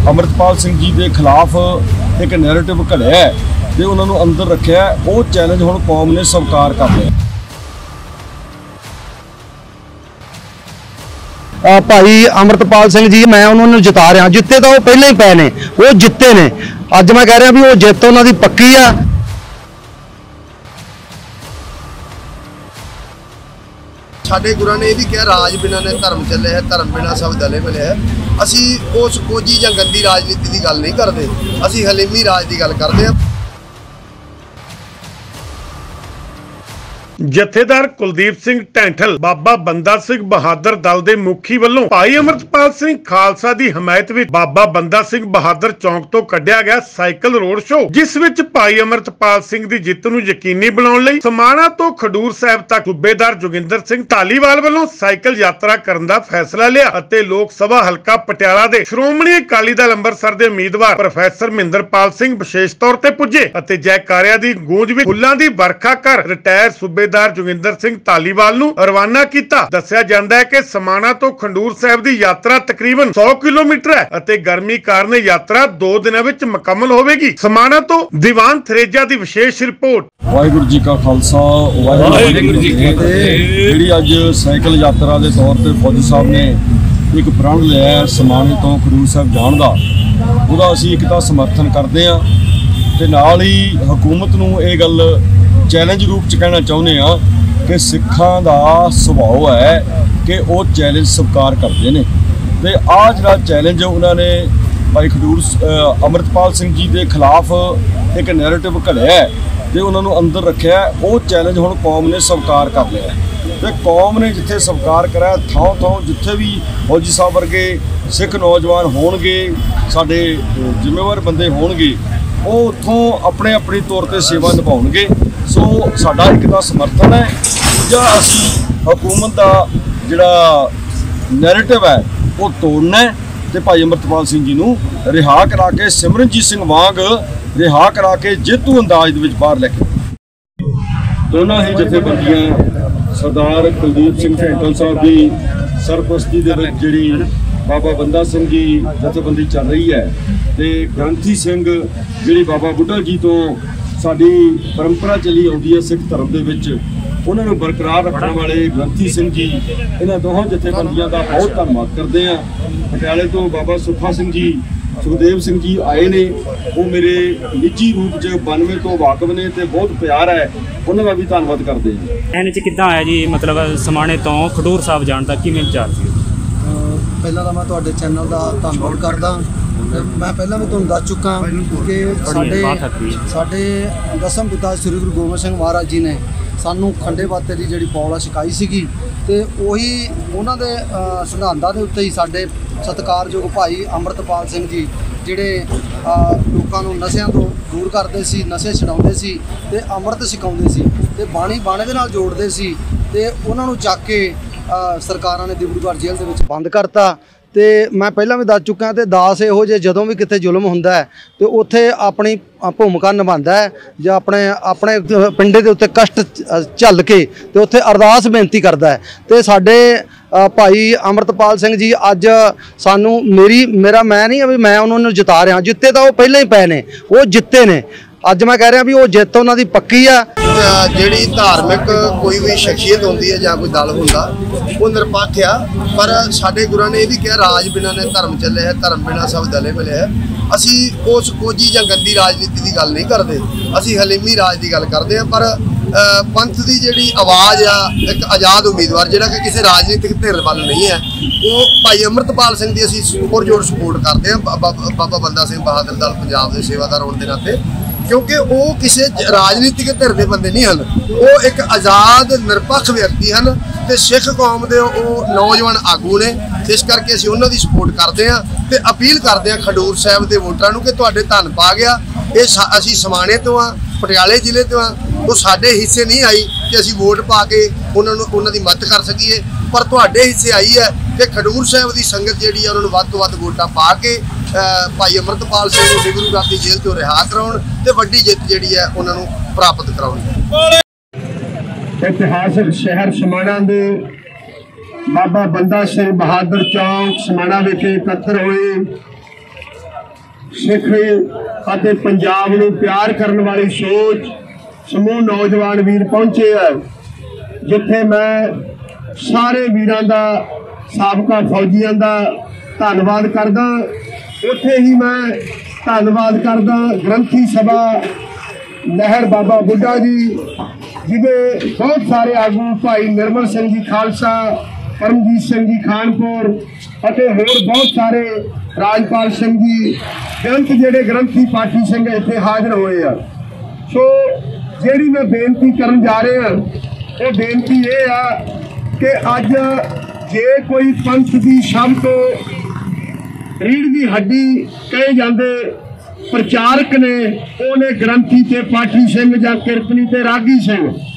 अमृतपाल सिंह जी के खिलाफ एक नैरेटिव घड़िया ते उन्होंने अंदर रखिया। वो चैलेंज हुण कौम ने स्वीकार कर लिया। भाई अमृतपाल सिंह जी मैं उन्होंने जिता रहा, जिते तो वो पहले ही पे ने, वो जिते ने। अज मैं कह रहा भी वो जित उन्होंने पक्की आ। साडे गुरां ने यह भी कहा राज बिना ने धर्म चले है, धर्म बिना सब दले मिले है। असी उस कोजी जां गंदी राजनीति की गल नहीं करते, असी हलीमी राज की गल करते हैं। जथेदार कुलदीप सिंह ढैंठल बाबा बंदा सिंह बहादुर दल के मुखी वालों भाई अमृतपाल सिंह खालसा की हमायत में बाबा बंदा सिंह बहादुर चौक तो कढ़िया गया साइकिल रोड शो, जिस विच भाई अमृतपाल सिंह की जित नूं यकीनी बनाउण लई समाणा तो खडूर साहिब तक सूबेदार जोगिंदर सिंह धालीवाल वालों साइकिल यात्रा करने का फैसला लिया ਅਤੇ लोक सभा हलका पटियाला के श्रोमणी अकाली दल अंबरसर के उम्मीदवार प्रोफैसर महिंदरपाल सिंह विशेष तौर पर पुजे ਅਤੇ जयकारिਆਂ की गूंज विच फुल्लां की वर्खा कर रिटायर सूबेदार जोगिंदर सिंह धालीवाल नूं रवाना किया। दस्सिया जांदा है कि समाणा तो खंडूर साहिब की यात्रा तकरीबन 100 किलोमीटर है ਅਤੇ गर्मी कारण यात्रा 2 दिनों में मुकम्मल होगी। समाणा तो दीवान थरेजा की विशेष रिपोर्ट। वाहिगुरू जी का खालसा वाहिगुरू जी की फतेह। जी अज साइकिल यात्रा के तौर पर फौजी साहब ने एक प्रण लिया समाणे तो खडूर साहिब जाण दा, ਉਹਦਾ ਅਸੀਂ एक तो समर्थन करते हैं ਤੇ ਨਾਲ ਹੀ हुकूमत ਨੂੰ ਇਹ ਗੱਲ चैलेंज रूप च कहना चाहुंदे आ कि सिखां दा सुभाव है कि वो चैलेंज स्वीकार करते हैं। तो आ जिहड़ा चैलेंज उन्होंने भाई खडूर अमृतपाल सिंह जी के खिलाफ एक नैरेटिव घड़िया तो उन्होंने अंदर रखिया। वो चैलेंज हुण कौम ने स्वीकार कर लिया तो कौम ने जिथे स्वीकार कराया थां थां जिथे भी फौजी साहब वर्गे सिख नौजवान होणगे, साडे जिम्मेवार बंदे होणगे, वो उत्थों अपने अपनी तौर पर सेवा निभाउणगे। सो साडा एक तो समर्थन है, दूजा असी हुकूमत का जिहड़ा नैरेटिव है वो तोड़ना है तो भाई अमृतपाल सिंह जी नूं रिहा करा के सिमरनजीत सिंह वांग रिहा करा के जेतू अंदाज दे विच बाहर लैके दोनों ही जथेबंदियां सरदार कुलदीप सिंह ढैंठल साहब की सरपरस्ती दे विच जिहड़ी बाबा बंदा सिंह जी जथेबंदी चल रही है तो ग्रंथी सिंह जिहड़ी बाबा बुढ़ा जी तो साडी परंपरा चली आउंदी है सिख धर्म दे विच, उन्हां नूं बरकरार रखने वाले ग्रंथी सिंह जी इन्हां दोहां जथेबंदियां का बहुत धन्नवाद करते हैं। पटियाले तो बाबा सुखा सिंह जी सुखदेव सिंह जी आए ने, वो मेरे निजी रूप च 92 तो वाकफ ने तो बहुत प्यार है, उन्होंने का भी धन्नवाद करते हैं। कहने च किद्दां आया जी, मतलब समाणे तो खडूर साहब जाण दा किवें विचार सी? पहला तो मैं तुहाडे चैनल का धन्नवाद करदा। मैं पहला भी तुहानूं दस चुका कि साडे दसम पिता श्री गुरु गोबिंद सिंह महाराज जी ने सानू खंडे बाते की जिहड़ी पौल सिखाई सीगी ते उही उन्हां दे सिद्धांतां दे उत्ते ही साडे सत्कारयोग भाई अमृतपाल सिंह जी जिहड़े लोकां नूं नशिਆਂ ਤੋਂ दूर करते सी, नशे छडाउंदे सी ते अमृत सिखाउंदे सी ते बाणी बाणे दे नाल जोड़दे सी ते उन्हां नूं ਚੱਕ के सरकारां ने डिब्रूगढ़ जेल दे विच बंद करता। तो मैं पहला भी दस चुका तो दास इहो जे जदों भी कितने जुल्म हुंदा है तो उत्थे अपनी भूमिका निभांदा है जां अपने अपने पिंडे दे उत्ते कष्ट झल के तो उत्थे अरदास बेनती करता है। तो साडे भाई अमृतपाल सिंह जी अज सानू मेरा मैं नहीं भी मैं उन्होंने जिता रहा, जिते तो वो पहले ही पे ने, वो जिते ने। अज मैं कह रहा भी वो जित उन्होंने पक्की है। जिहड़ी धार्मिक कोई भी शख्सियत होंदी है जां कोई दल हुंदा वो निरपक्ष आ, पर साडे गुरां ने यह भी कहा राज बिना ने धर्म चले है, धर्म बिना सब दले मिले है। असी उस कोजी जां गंदी राजनीति की गल नहीं करते, असी हलीमी राज की गल करते हैं। पर पंथ की जिहड़ी आवाज़ आ एक आज़ाद उम्मीदवार जिहड़ा कि किसी राजनीतिक धिर वाल नहीं है, वो भाई अमृतपाल सिंह की असी पुरजोर सपोर्ट करते हैं। बाबा बंदा सिंह बहादुर दल पंजाब के सेवादार होने के नाते, क्योंकि वो किसी राजनीतिक धिर के बंदे नहीं हैं, वो एक आज़ाद निरपक्ष व्यक्ति हैं तो सिख कौम के वो नौजवान आगू ने। इस करके असीं उन्हां दी सपोर्ट करते हैं तो अपील करते हैं खडूर साहिब के वोटरां नूं कि तुहाडे धन पा गया। ये असीं समाणे तो हाँ, पटियाले जिले तो हाँ, तो साडे हिस्से नहीं आई कि असीं वोट पा के उन्हां दी मदद कर सकीए, पर तुहाडे हिस्से आई है कि खडूर साहिब की संगत जिहड़ी उन्हां नूं वध तों वध वोटां पा के भाई अमृतपाल सिंह नूं डिब्रूगढ़ की जेल तो रिहा कराउण ते वड्डी जित जिहड़ी है उन्हां नूं प्राप्त कराउण। इतिहासक शहर समाणा दे बाबा बंदा सिंह बहादुर चौक समाणा विखे इकट्ठे हुए ਸਿੱਖ ਅਤੇ ਪੰਜਾਬ ਨੂੰ ਪਿਆਰ ਕਰਨ ਵਾਲੀ ਸੋਚ ਸਮੂਹ ਨੌਜਵਾਨ ਵੀਰ ਪਹੁੰਚੇ ਹੈ, ਜਿੱਥੇ ਮੈਂ ਸਾਰੇ ਵੀਰਾਂ ਦਾ, ਸਾਬਕਾ ਫੌਜੀਆਂ ਦਾ ਧੰਨਵਾਦ ਕਰਦਾ। ਉੱਥੇ ਹੀ ਮੈਂ ਧੰਨਵਾਦ ਕਰਦਾ ਗ੍ਰੰਥੀ ਸਭਾ ਲਹਿਰ ਬਾਬਾ ਬੁੱਢਾ ਜੀ, ਜਿਹਦੇ ਬਹੁਤ ਸਾਰੇ ਆਗੂ ਭਾਈ ਨਿਰਮਲ ਸਿੰਘ ਜੀ ਖਾਲਸਾ, ਪਰਮਜੀਤ ਸਿੰਘ ਜੀ ਖਾਨਪੁਰ ਅਤੇ ਹੋਰ ਬਹੁਤ ਸਾਰੇ, ਰਾਜਪਾਲ ਸਿੰਘ ਜੀ, ਬੇਅੰਤ ਜਿਹੜੇ ਗ੍ਰੰਥੀ ਪਾਠੀ ਸਿੰਘ ਇੱਥੇ ਹਾਜ਼ਰ ਹੋਏ ਆ। ਸੋ ਜਿਹੜੀ ਮੈਂ ਬੇਨਤੀ ਕਰਨ ਜਾ ਰਿਹਾ, ਉਹ ਬੇਨਤੀ ਇਹ ਆ ਕਿ ਅੱਜ ਜੇ ਕੋਈ ਪੰਥ ਦੀ ਸਭ ਤੋਂ ਰੀੜ੍ਹ ਦੀ ਹੱਡੀ ਕਹੇ ਜਾਂਦੇ ਪ੍ਰਚਾਰਕ ਨੇ, ਉਹਨੇ ਗ੍ਰੰਥੀ ਤੇ ਪਾਠੀ ਸਿੰਘ ਜਾਂ ਕਿਰਤਨੀ ਤੇ ਰਾਗੀ ਸਿੰਘ।